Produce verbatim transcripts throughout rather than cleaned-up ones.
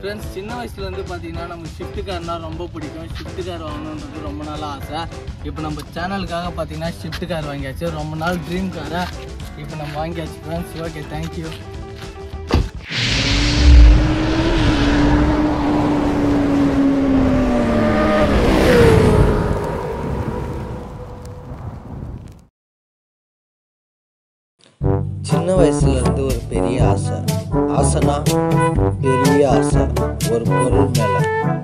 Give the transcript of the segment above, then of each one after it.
Friends, சின்ன வயசுலேருந்து பார்த்தீங்கன்னா நமக்கு ஷிஃப்ட் கார்னா ரொம்ப பிடிக்கும். ஷிஃப்ட் கார் வாங்கணுன்றது ரொம்ப நாளாக ஆசை. இப்போ நம்ம சேனலுக்காக பார்த்தீங்கன்னா ஷிஃப்ட் கார் வாங்கியாச்சு. ரொம்ப நாள் ட்ரீம் காரை இப்போ நம்ம வாங்கியாச்சு ஃப்ரெண்ட்ஸ். Okay, thank you. சின்ன வயசுலேருந்து ஒரு பெரிய ஆசை. ஆசைனா பெரிய ஆசை. ஒரு பொருள் மேலே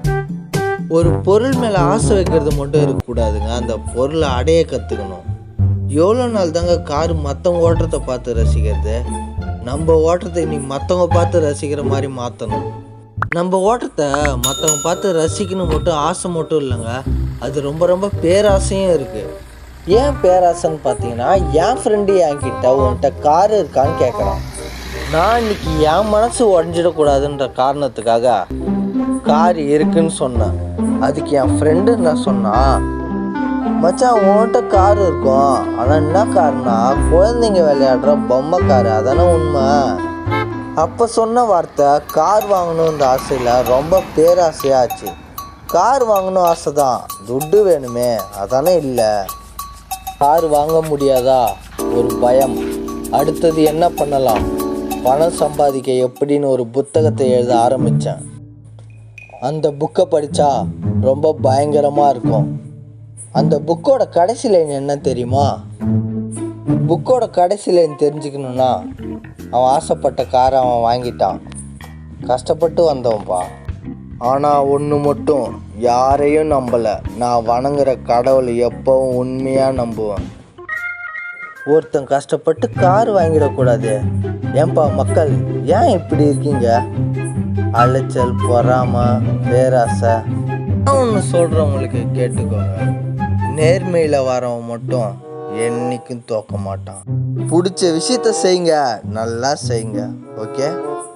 ஒரு பொருள் மேலே ஆசை வைக்கிறது மட்டும் இருக்கக்கூடாதுங்க. அந்த பொருளை அடைய கற்றுக்கணும். எவ்வளோ நாள் தாங்க கார் மற்றவங்க ஓட்டுறதை பார்த்து ரசிக்கிறது? நம்ம ஓட்டுறதை நீ மற்றவங்க பார்த்து ரசிக்கிற மாதிரி மாற்றணும். நம்ம ஓட்டுறதை மற்றவங்க பார்த்து ரசிக்கணும் மட்டும் ஆசை மட்டும் இல்லைங்க, அது ரொம்ப ரொம்ப பேராசையும் இருக்குது. ஏன் பேராசைன்னு பார்த்தீங்கன்னா, என் ஃப்ரெண்டு என்கிட்ட உன்கிட்ட கார் இருக்கான்னு கேட்குறான். நான் இன்னைக்கு என் மனசு உடஞ்சிடக்கூடாதுன்ற காரணத்துக்காக கார் இருக்குன்னு சொன்னேன். அதுக்கு என் ஃப்ரெண்டு என்ன சொன்னான், மச்சான் உன்கிட்ட கார் இருக்கும், ஆனால் என்ன காருனா குழந்தைங்க விளையாடுற பொம்மை காரு, அதானே உண்மை. அப்போ சொன்ன வார்த்தை கார் வாங்கணுன்ற ஆசையில் ரொம்ப பேராசையாச்சு. கார் வாங்கணும் ஆசை தான், துட்டு வேணுமே, அதானே இல்லை. கார் வாங்க முடியாதா, ஒரு பயம். அடுத்தது என்ன பண்ணலாம், பணம் சம்பாதிக்க எப்படின்னு ஒரு புத்தகத்தை எழுத ஆரம்பித்தேன். அந்த புக்கை படித்தா ரொம்ப பயங்கரமாக இருக்கும். அந்த புக்கோட கடைசி லைன் என்ன தெரியுமா? புக்கோட கடைசி லைன் தெரிஞ்சுக்கணுன்னா, அவன் ஆசைப்பட்ட காரை அவன் வாங்கிட்டான். கஷ்டப்பட்டு வந்தவன்ப்பா. ஆனால் ஒன்று மட்டும், யாரையும் நம்பலை. நான் வணங்குற கடவுளை எப்பவும் உண்மையாக நம்புவேன். ஒருத்தன் கஷ்டப்பட்டு கார் வாங்கிடக்கூடாது. ஏன்பா மக்கள், ஏன் இப்படி இருக்கீங்க? அலைச்சல், பொறாமை, பேராசை. நான் ஒன்று சொல்கிறவங்களுக்கு கேட்டுக்கோங்க, நேர்மையில் வரவன் மட்டும் என்றைக்கும் தோக்க மாட்டான். பிடிச்ச விஷயத்த செய்யுங்க, நல்லா செய்யுங்க. ஓகே.